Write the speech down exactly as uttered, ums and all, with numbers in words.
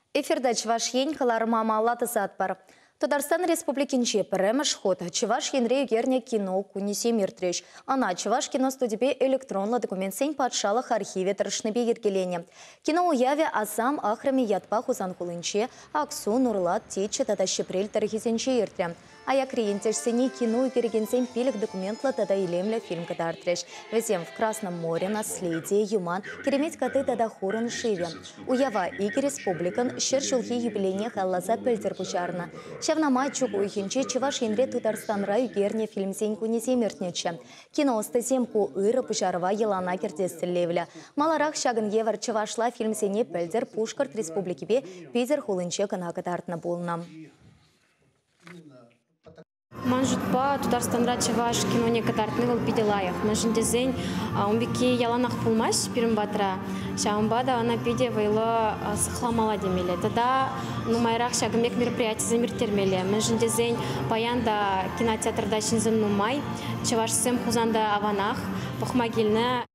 Эфирда Чуваш ен каларма малаты сатпар. Татарстан Республикинче піріміш ход. Чуваш енре югерне кино кунесе миртреш. Ана Чуваш кино студибе электронлы документсен патшалық архиве тұрышныбе ергелене. Кино уяве асам ахрами ятпа хузан хулынче, аксу нурлат тече тата шепрель тархизенче ертре. Ая клиентешсене кино егергенсен пилік документлы тада илемлі фильм катартреш. Везем в Красном море, наследие, юман, керемет каты тада хурын шиве. Уява иги республикан шершулхи юбилейне халласа пельтер пучарна. Шавнама чук уйхинче Чуваш енре Татарстанра югерне фильмсен кунесе мертнече. Кино стаземку ыры пучарва елана кертестілевлі. Маларах шагын евар Чувашла фильмсене пельдер Пушкарт республикибе Питер хулынче кана катартна болна. Манжутпа Татарстанра Чуваш кино не катартны вол пиделаях. Манжындезень умбеки яланах пулмаш пирм батра. Шаумбада она пиде вайло сахламала демеле. Тогда ну майрах шагмек мероприятие замиртермеле. Манжындезень паянда кинотеатрда шинзем нумай. Чуваш сем хузанда аванах. Похмагильна